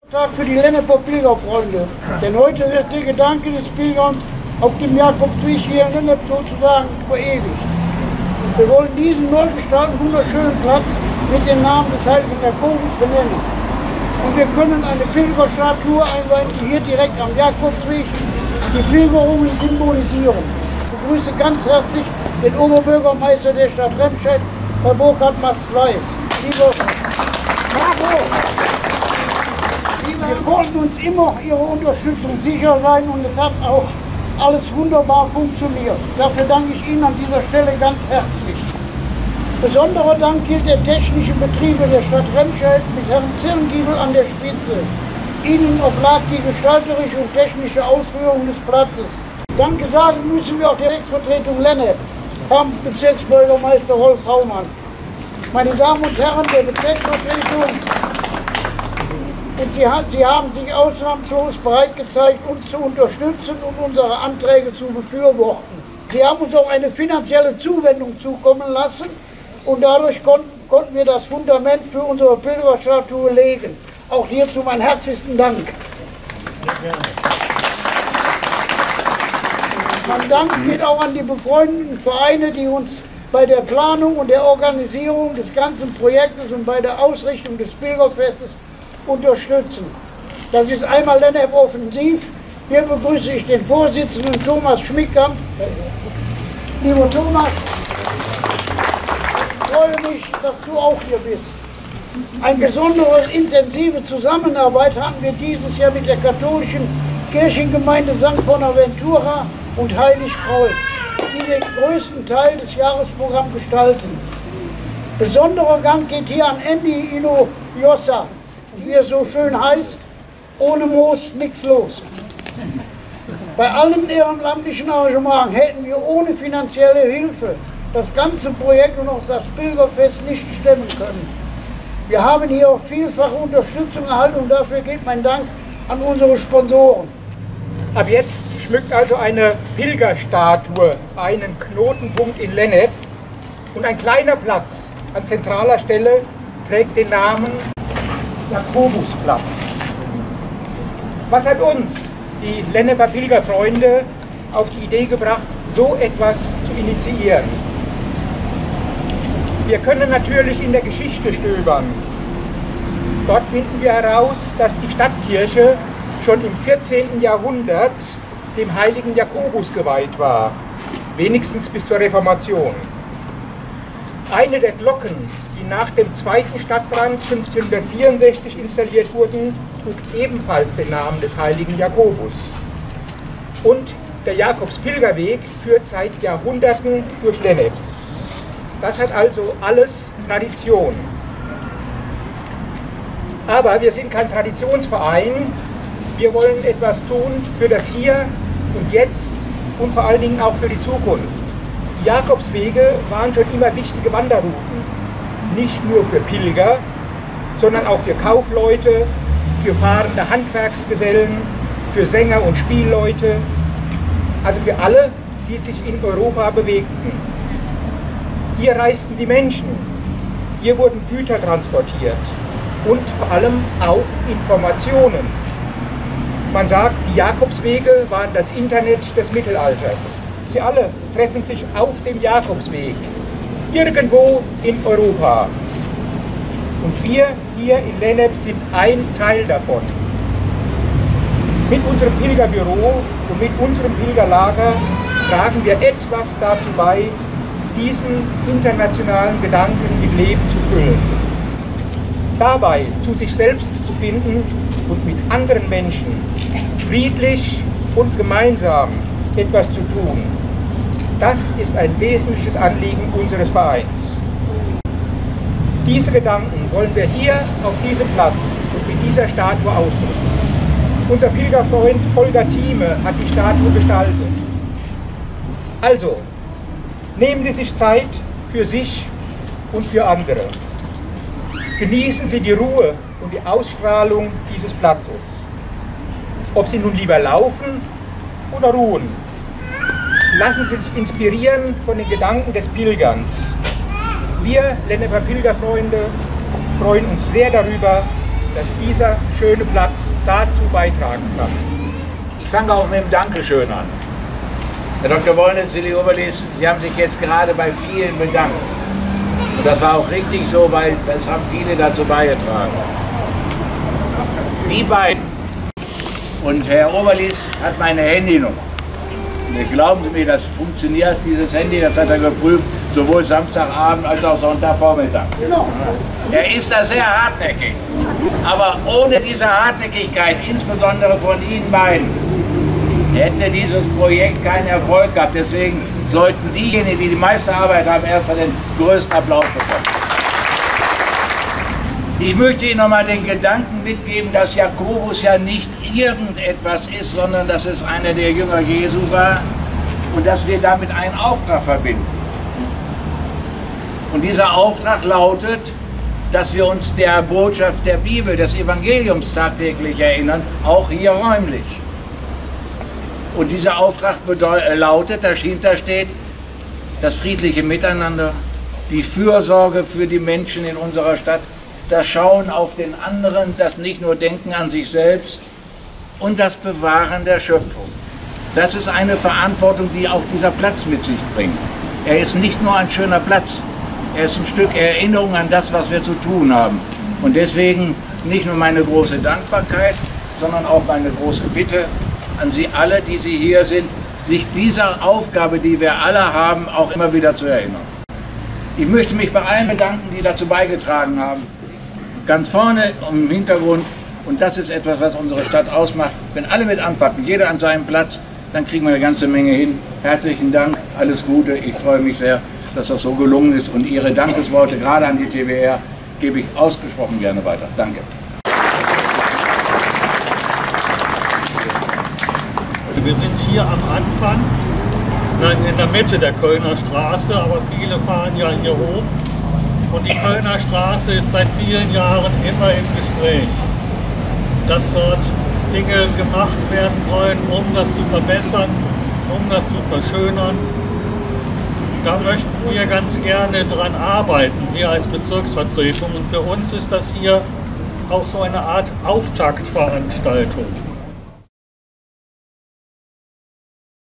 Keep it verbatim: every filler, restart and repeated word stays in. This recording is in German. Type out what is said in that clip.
Tag für die Lenneper Pilgerfreunde, denn heute wird der Gedanke des Pilgerns auf dem Jakobsweg hier in Lennep sozusagen verewigt. Wir wollen diesen neu gestalteten wunderschönen Platz mit dem Namen des heiligen Jakobus benennen. Und wir können eine Pilgerstatue einweihen, die hier direkt am Jakobsweg die Pilgerungen symbolisieren. Ich begrüße ganz herzlich den Oberbürgermeister der Stadt Remscheid, Herr Burkhard Mast-Weiß. Lieber Marco, wir konnten uns immer Ihre Unterstützung sicher sein und es hat auch alles wunderbar funktioniert. Dafür danke ich Ihnen an dieser Stelle ganz herzlich. Besonderer Dank gilt der technischen Betriebe der Stadt Remscheid mit Herrn Zirngiebel an der Spitze. Ihnen oblag die gestalterische und technische Ausführung des Platzes. Danke sagen müssen wir auch der Rechtsvertretung Lennep, Herrn Bezirksbürgermeister Rolf Haumann. Meine Damen und Herren der Bezirksvertretung, und Sie, Sie haben sich ausnahmslos bereit gezeigt, uns zu unterstützen und unsere Anträge zu befürworten. Sie haben uns auch eine finanzielle Zuwendung zukommen lassen und dadurch konnten, konnten wir das Fundament für unsere Pilgerstatue legen. Auch hierzu meinen herzlichsten Dank. Mein Dank geht auch an die befreundeten Vereine, die uns bei der Planung und der Organisierung des ganzen Projektes und bei der Ausrichtung des Pilgerfestes unterstützen. Das ist einmal Lennep Offensiv. Hier begrüße ich den Vorsitzenden Thomas Schmickkamp. Lieber Thomas, ich freue mich, dass du auch hier bist. Eine besondere intensive Zusammenarbeit hatten wir dieses Jahr mit der katholischen Kirchengemeinde Sankt Bonaventura und Heiligkreuz, die den größten Teil des Jahresprogramms gestalten. Besonderer Dank geht hier an Andy Ino Jossa, wie er so schön heißt, ohne Moos nichts los. Bei allen ehrenamtlichen Engagements hätten wir ohne finanzielle Hilfe das ganze Projekt und auch das Pilgerfest nicht stemmen können. Wir haben hier auch vielfache Unterstützung erhalten und dafür geht mein Dank an unsere Sponsoren. Ab jetzt schmückt also eine Pilgerstatue einen Knotenpunkt in Lennep und ein kleiner Platz an zentraler Stelle trägt den Namen Jakobusplatz. Was hat uns, die Lenneper Pilgerfreunde, auf die Idee gebracht, so etwas zu initiieren? Wir können natürlich in der Geschichte stöbern. Dort finden wir heraus, dass die Stadtkirche schon im vierzehnten Jahrhundert dem heiligen Jakobus geweiht war, wenigstens bis zur Reformation. Eine der Glocken, die nach dem zweiten Stadtbrand fünfzehnhundertvierundsechzig installiert wurden, trug ebenfalls den Namen des heiligen Jakobus. Und der Jakobspilgerweg führt seit Jahrhunderten durch Lennep. Das hat also alles Tradition. Aber wir sind kein Traditionsverein. Wir wollen etwas tun für das Hier und Jetzt und vor allen Dingen auch für die Zukunft. Die Jakobswege waren schon immer wichtige Wanderrouten. Nicht nur für Pilger, sondern auch für Kaufleute, für fahrende Handwerksgesellen, für Sänger und Spielleute, also für alle, die sich in Europa bewegten. Hier reisten die Menschen, hier wurden Güter transportiert und vor allem auch Informationen. Man sagt, die Jakobswege waren das Internet des Mittelalters. Sie alle treffen sich auf dem Jakobsweg, irgendwo in Europa. Und wir hier in Lennep sind ein Teil davon. Mit unserem Pilgerbüro und mit unserem Pilgerlager tragen wir etwas dazu bei, diesen internationalen Gedanken mit Leben zu füllen. Dabei zu sich selbst zu finden und mit anderen Menschen friedlich und gemeinsam etwas zu tun. Das ist ein wesentliches Anliegen unseres Vereins. Diese Gedanken wollen wir hier auf diesem Platz und mit dieser Statue ausdrücken. Unser Pilgerfreund Holger Thieme hat die Statue gestaltet. Also, nehmen Sie sich Zeit für sich und für andere. Genießen Sie die Ruhe und die Ausstrahlung dieses Platzes. Ob Sie nun lieber laufen oder ruhen. Lassen Sie sich inspirieren von den Gedanken des Pilgerns. Wir, Lenneper Pilgerfreunde, freuen uns sehr darüber, dass dieser schöne Platz dazu beitragen kann. Ich fange auch mit dem Dankeschön an. Herr Doktor Wollnitz, Willi Oberlies, Sie haben sich jetzt gerade bei vielen bedankt. Und das war auch richtig so, weil es haben viele dazu beigetragen. Die beiden. Und Herr Oberlies hat meine Handynummer. Und glauben Sie mir, das funktioniert, dieses Handy, das hat er geprüft, sowohl Samstagabend als auch Sonntagvormittag. Genau. Er ist da sehr hartnäckig. Aber ohne diese Hartnäckigkeit, insbesondere von Ihnen beiden, hätte dieses Projekt keinen Erfolg gehabt. Deswegen sollten diejenigen, die die meiste Arbeit haben, erstmal den größten Applaus bekommen. Ich möchte Ihnen nochmal den Gedanken mitgeben, dass Jakobus ja nicht irgendetwas ist, sondern dass es einer der Jünger Jesu war und dass wir damit einen Auftrag verbinden. Und dieser Auftrag lautet, dass wir uns der Botschaft der Bibel, des Evangeliums tagtäglich erinnern, auch hier räumlich. Und dieser Auftrag lautet, dahinter steht, das friedliche Miteinander, die Fürsorge für die Menschen in unserer Stadt, das Schauen auf den anderen, das nicht nur Denken an sich selbst und das Bewahren der Schöpfung. Das ist eine Verantwortung, die auch dieser Platz mit sich bringt. Er ist nicht nur ein schöner Platz, er ist ein Stück Erinnerung an das, was wir zu tun haben. Und deswegen nicht nur meine große Dankbarkeit, sondern auch meine große Bitte an Sie alle, die Sie hier sind, sich dieser Aufgabe, die wir alle haben, auch immer wieder zu erinnern. Ich möchte mich bei allen bedanken, die dazu beigetragen haben. Ganz vorne im Hintergrund, und das ist etwas, was unsere Stadt ausmacht. Wenn alle mit anpacken, jeder an seinem Platz, dann kriegen wir eine ganze Menge hin. Herzlichen Dank, alles Gute. Ich freue mich sehr, dass das so gelungen ist. Und Ihre Dankesworte, gerade an die T W R, gebe ich ausgesprochen gerne weiter. Danke. Wir sind hier am Anfang, nein, in der Mitte der Kölner Straße, aber viele fahren ja hier hoch. Und die Kölner Straße ist seit vielen Jahren immer im Gespräch, dass dort Dinge gemacht werden sollen, um das zu verbessern, um das zu verschönern. Da möchten wir ganz gerne dran arbeiten, wir als Bezirksvertretung. Und für uns ist das hier auch so eine Art Auftaktveranstaltung.